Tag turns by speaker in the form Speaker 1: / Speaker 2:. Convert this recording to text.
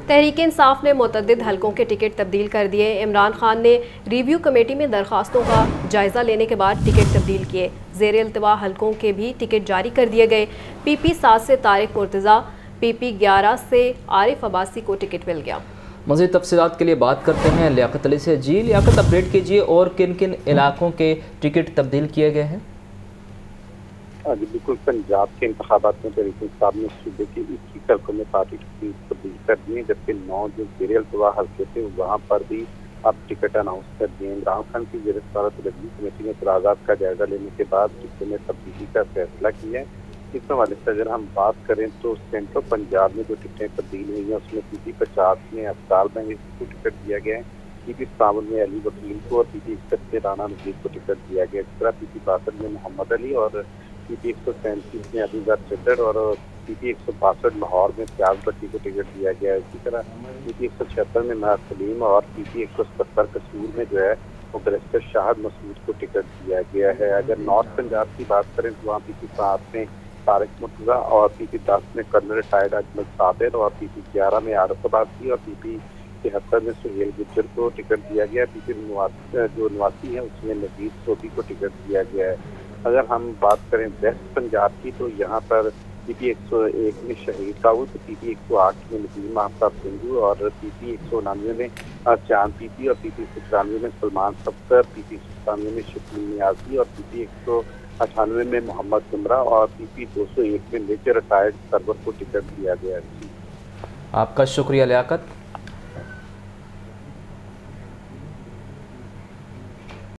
Speaker 1: تحریک انصاف نے متعدد حلقوں کے ٹکٹ تبدیل کر دیے۔ عمران خان نے ریویو کمیٹی میں درخواستوں کا جائزہ لینے کے بعد ٹکٹ تبدیل کیے۔ زیر التواء حلقوں کے بھی ٹکٹ جاری کر دیے گئے۔ پی پی 7 سے طارق مرتضیٰ، پی پی 11 سے عارف عباسی کو ٹکٹ مل گیا۔
Speaker 2: مزید تفصیلات کے لیے بات کرتے ہیں لیاقت علی سے۔ جی لیاقت، اپڈیٹ کیجیے اور کن کن علاقوں کے ٹکٹ تبدیل کیے گئے ہیں؟
Speaker 3: جی بالکل، پنجاب کے انتخابات میں تحریک انصاف نے صوبے کے 21 حلقوں میں پارٹی تبدیل کر دیے، جبکہ 9 جو زیر التواء حلقے تھے وہاں پر بھی اب ٹکٹ اناؤنس کر دیے۔ عمران خان کی زیر صدارت ریویو کمیٹی نے اعتراضات کا جائزہ لینے کے بعد ٹکٹوں میں تبدیلی کا فیصلہ کیا ہے۔ اس حوالے سے اگر ہم بات کریں تو سینٹرل پنجاب میں جو ٹکٹیں تبدیل ہوئی ہیں اس میں پی پی 50 میں افضال بینگی کو ٹکٹ دیا گیا ہے، پی پی 57 میں علی وکیل کو اور پی پی 61 میں رانا نذیر کو ٹکٹ دیا گیا ہے۔ اس طرح پی پی 62 میں محمد علی اور پی پی 137 میں عبدالزر چدر اور پی پی 162 لاہور میں فیاض بٹی کو ٹکٹ دیا گیا ہے۔ اسی طرح پی پی 176 میں ناز سلیم اور پی پی 177 کسور میں جو ہے وہ بیرسٹر شاہد مسعود کو ٹکٹ دیا گیا ہے۔ اگر نارتھ پنجاب کی بات کریں تو وہاں پی پی 7 میں طارق مرتضیٰ اور پی پی 10 میں کرنل ریٹائرڈ اجمل صابر اور پی پی 11 میں عارف عباسی اور پی پی 73 میں سہیل گجر کو ٹکٹ دیا گیا ہے۔ پی پی 89 ہے اس میں نذیر صوبی کو ٹکٹ دیا گیا ہے۔ اگر ہم بات کریں ویسٹ پنجاب کی تو یہاں پر پی پی 101 میں شہید داؤد، پی پی 108 میں ندیم آفتاب سنجو اور پی پی 199 میں چاند پی پی اور پی پی 196 میں سلمان سفدر، پی پی 197 میں شکیل نیازی اور پی پی 198 میں محمد زمرہ اور پی پی 201 میں میجر ریٹائرڈ سرور کو ٹکٹ دیا گیا ہے۔
Speaker 2: آپ کا شکریہ لیاقت۔